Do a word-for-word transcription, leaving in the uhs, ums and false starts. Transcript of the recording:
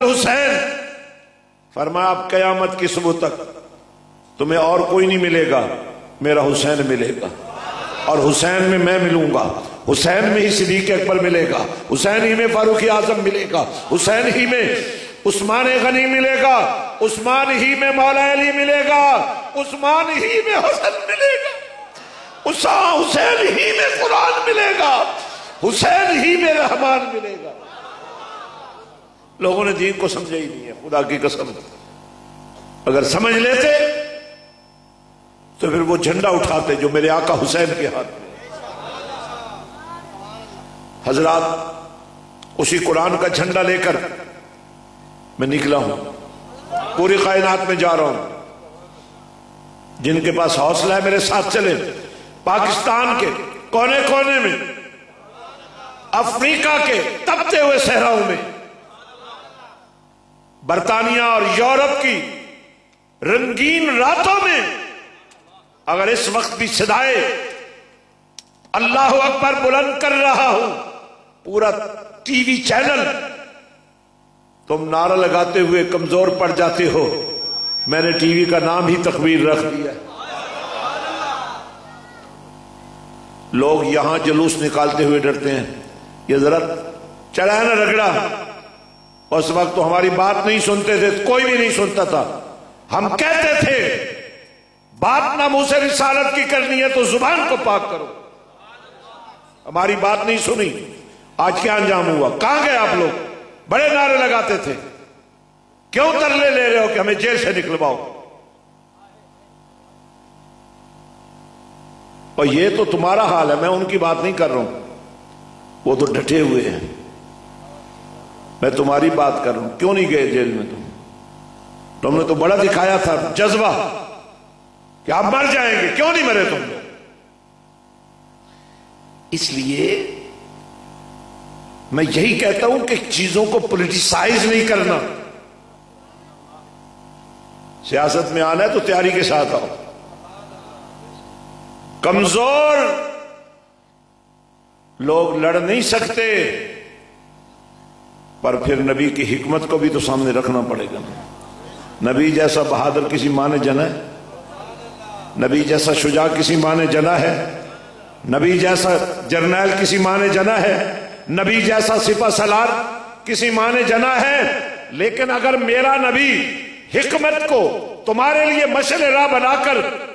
حسین فرمایا اب قیامت کی صبح تک تمہیں اور کوئی نہیں ملے گا، میرا حسین ملے گا، اور حسین میں میں ملوں گا، حسین میں ہی صدیق اکبر ملے گا، حسین ہی میں فاروق اعظم ملے گا، حسین ہی میں عثمان غنی ملے گا، عثمان ہی میں مولا علی ملے گا، عثمان ہی میں حسن ملے گا، حسین ہی میں قرآن ملے گا، حسین ہی میں رحمان ملے گا۔ لوگوں نے دین کو سمجھا ہی نہیں ہے، خدا کی قسم، اگر سمجھ لیتے تو پھر وہ جھنڈا اٹھاتے جو میرے آقا حسین کے ہاتھ میں۔ حضرات اسی قرآن کا جھنڈا لے کر میں نکلا ہوں، پوری کائنات میں جا رہا ہوں۔ جن کے پاس حوصلہ ہے میرے ساتھ چلیں، پاکستان کے کونے کونے میں، افریقہ کے تپتے ہوئے صحراؤں میں، برطانیہ اور یورپ کی رنگین راتوں میں، اگر اس وقت بھی صدائے اللہ اکبر بلند کر رہا ہوں، پورا ٹی وی چینل، تم نعرہ لگاتے ہوئے کمزور پڑ جاتے ہو، میں نے ٹی وی کا نام ہی تکبیر رکھ دیا۔ لوگ یہاں جلوس نکالتے ہوئے ڈرتے ہیں، یہ ذرا چڑھا ہے نا رگڑا، اس وقت تو ہماری بات نہیں سنتے تھے، کوئی بھی نہیں سنتا تھا، ہم کہتے تھے بات نہ منہ سے رسالت کی کرنی ہے تو زبان کو پاک کرو، ہماری بات نہیں سنی، آج کیا انجام ہوا؟ کہاں گئے آپ لوگ؟ بڑے نعرے لگاتے تھے، کیوں ترلے لے رہے ہو کہ ہمیں جیل سے نکلواؤ؟ اور یہ تو تمہارا حال ہے، میں ان کی بات نہیں کر رہا ہوں، وہ تو ڈٹے ہوئے ہیں، میں تمہاری بات کر رہا ہوں۔ کیوں نہیں گئے جیل میں؟ تم تم نے تو بڑا دکھایا تھا جذبہ کہ آپ مر جائیں گے، کیوں نہیں مرے تم؟ اس لیے میں یہی کہتا ہوں کہ چیزوں کو پولیٹیسائز نہیں کرنا، سیاست میں آنا ہے تو تیاری کے ساتھ آؤ۔ کمزور لوگ لڑ نہیں سکتے، پر پھر نبی کی حکمت کو بھی تو سامنے رکھنا پڑے گا۔ نبی جیسا بہادر کسی ماں نے جنا ہے؟ نبی جیسا شجاع کسی ماں نے جنا ہے؟ نبی جیسا جرنیل کسی ماں نے جنا ہے؟ نبی جیسا سپہ سالار کسی ماں نے جنا ہے؟ لیکن اگر میرا نبی حکمت کو تمہارے لیے مشعل راہ بنا کر